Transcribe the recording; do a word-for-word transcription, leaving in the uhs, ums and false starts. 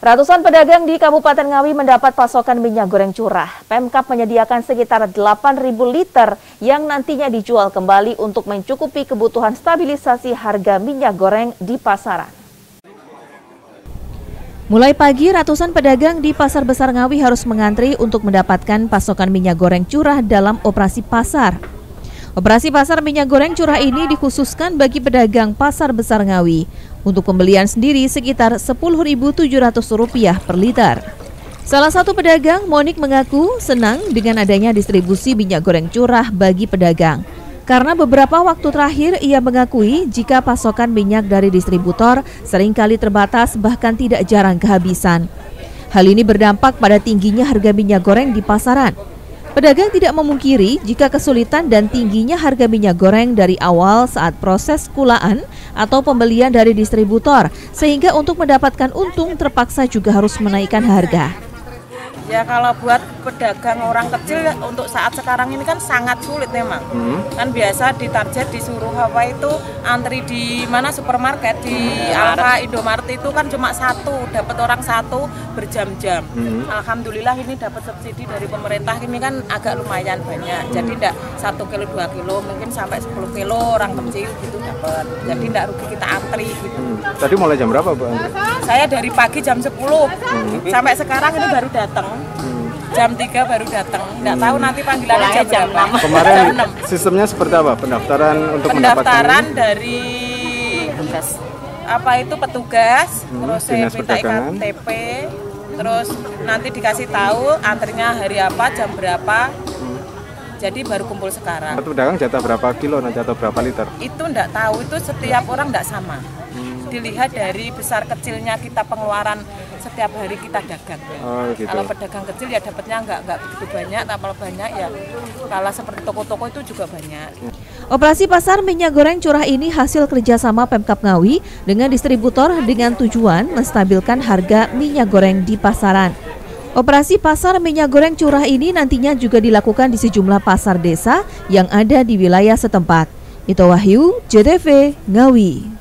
Ratusan pedagang di Kabupaten Ngawi mendapat pasokan minyak goreng curah. Pemkab menyediakan sekitar delapan ribu liter yang nantinya dijual kembali untuk mencukupi kebutuhan stabilisasi harga minyak goreng di pasaran. Mulai pagi, ratusan pedagang di Pasar Besar Ngawi harus mengantri untuk mendapatkan pasokan minyak goreng curah dalam operasi pasar. Operasi pasar minyak goreng curah ini dikhususkan bagi pedagang Pasar Besar Ngawi. Untuk pembelian sendiri sekitar sepuluh ribu tujuh ratus rupiah per liter. Salah satu pedagang, Monik, mengaku senang dengan adanya distribusi minyak goreng curah bagi pedagang. Karena beberapa waktu terakhir ia mengakui jika pasokan minyak dari distributor seringkali terbatas bahkan tidak jarang kehabisan. Hal ini berdampak pada tingginya harga minyak goreng di pasaran. Pedagang tidak memungkiri jika kesulitan dan tingginya harga minyak goreng dari awal saat proses kulaan atau pembelian dari distributor, sehingga untuk mendapatkan untung terpaksa juga harus menaikkan harga. Ya kalau buat pedagang orang kecil untuk saat sekarang ini kan sangat sulit memang. Hmm. Kan biasa ditarget disuruh apa itu antri di mana supermarket di hmm. Alfa, Indomaret itu kan cuma satu, dapat orang satu berjam-jam. Hmm. Alhamdulillah ini dapat subsidi dari pemerintah ini kan agak lumayan banyak. Hmm. Jadi tidak satu kilo dua kilo mungkin sampai sepuluh kilo orang kecil gitu dapat. Jadi tidak rugi kita antri gitu. Hmm. Tadi mulai jam berapa, Bu Andri? Saya dari pagi jam sepuluh hmm. sampai sekarang ini baru datang. Hmm. Jam tiga baru datang, nggak tahu nanti panggilannya jam, jam berapa. Kemarin sistemnya seperti apa? Pendaftaran untuk pendaftaran dari petugas. Apa itu petugas, hmm, terus saya minta I K T P, terus nanti dikasih tahu antrinya hari apa, jam berapa. Hmm. Jadi baru kumpul sekarang. Satu pedagang jatah berapa kilo nanti atau berapa liter? Itu nggak tahu, itu setiap orang nggak sama. Hmm. Dilihat dari besar kecilnya kita pengeluaran setiap hari kita dagang. Oh, gitu. Kalau pedagang kecil ya dapatnya nggak nggak begitu banyak, tapi banyak ya kalau seperti toko-toko itu juga banyak. Operasi pasar minyak goreng curah ini hasil kerjasama Pemkab Ngawi dengan distributor dengan tujuan menstabilkan harga minyak goreng di pasaran. Operasi pasar minyak goreng curah ini nantinya juga dilakukan di sejumlah pasar desa yang ada di wilayah setempat. Ito Wahyu, J T V, Ngawi.